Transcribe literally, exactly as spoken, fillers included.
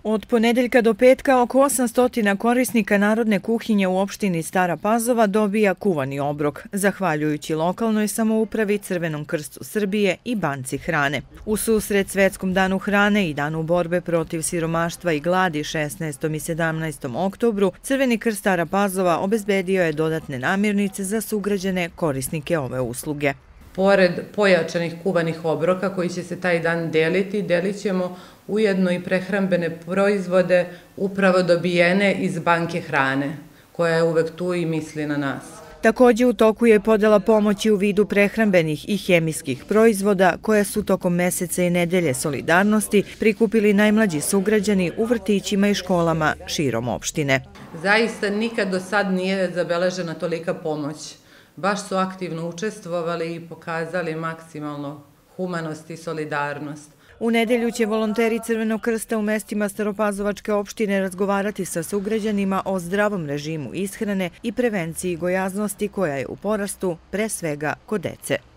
Od ponedeljka do petka oko osamsto korisnika narodne kuhinje u opštini Stara Pazova dobija kuvani obrok, zahvaljujući lokalnoj samoupravi, Crvenom krstu Srbije i Banci hrane. U susret Svetskom danu hrane i Danu borbe protiv siromaštva i gladi šesnaestom i sedamnaestom oktobru, Crveni krst Stara Pazova obezbedio je dodatne namirnice za sugrađane korisnike ove usluge. Pored pojačanih kuvanih obroka koji će se taj dan deliti, delit ćemo ujedno i prehrambene proizvode upravo dobijene iz Banke hrane, koja je uvek tu i misli na nas. Također u toku je podela pomoći u vidu prehrambenih i hemijskih proizvoda koje su tokom meseca i nedelje solidarnosti prikupili najmlađi sugrađani u vrtićima i školama širom opštine. Zaista nikad do sad nije zabeležena tolika pomoć. Baš su aktivno učestvovali i pokazali maksimalno humanost i solidarnost. U nedelju će volonteri Crvenog krsta u mestima Staropazovačke opštine razgovarati sa sugrađanima o zdravom režimu ishrane i prevenciji gojaznosti koja je u porastu, pre svega kod dece.